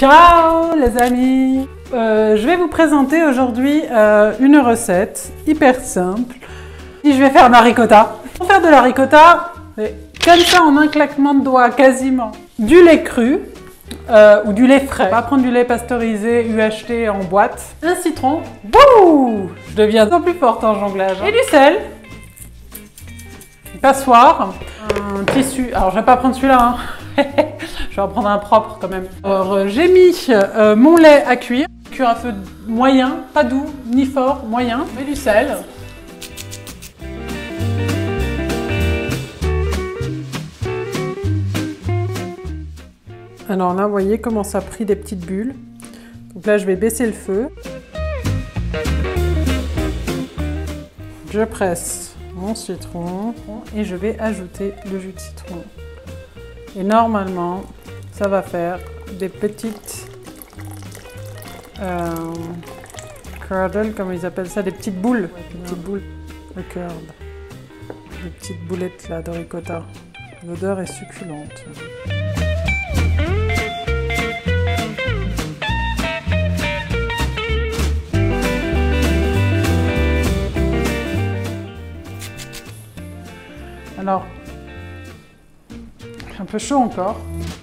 Ciao les amis, je vais vous présenter aujourd'hui une recette hyper simple. Je vais faire de la ricotta. Pour faire de la ricotta, comme ça en un claquement de doigts quasiment, du lait cru ou du lait frais. On va prendre du lait pasteurisé UHT en boîte, un citron, bouh, je deviens de plus forte en jonglage, et du sel, une passoire, un tissu, alors je vais pas prendre celui-là, hein. Je vais en prendre un propre quand même. Alors j'ai mis mon lait à cuire à feu moyen, pas doux ni fort, moyen, et du sel. Alors là, vous voyez comment ça a pris des petites bulles. Donc là, je vais baisser le feu. Je presse mon citron et je vais ajouter le jus de citron. Et normalement, ça va faire des petites curdles, comme ils appellent ça, des petites boules. Des petites boules de curd. Des petites boulettes là de ricotta. L'odeur est succulente. Alors, un peu chaud encore.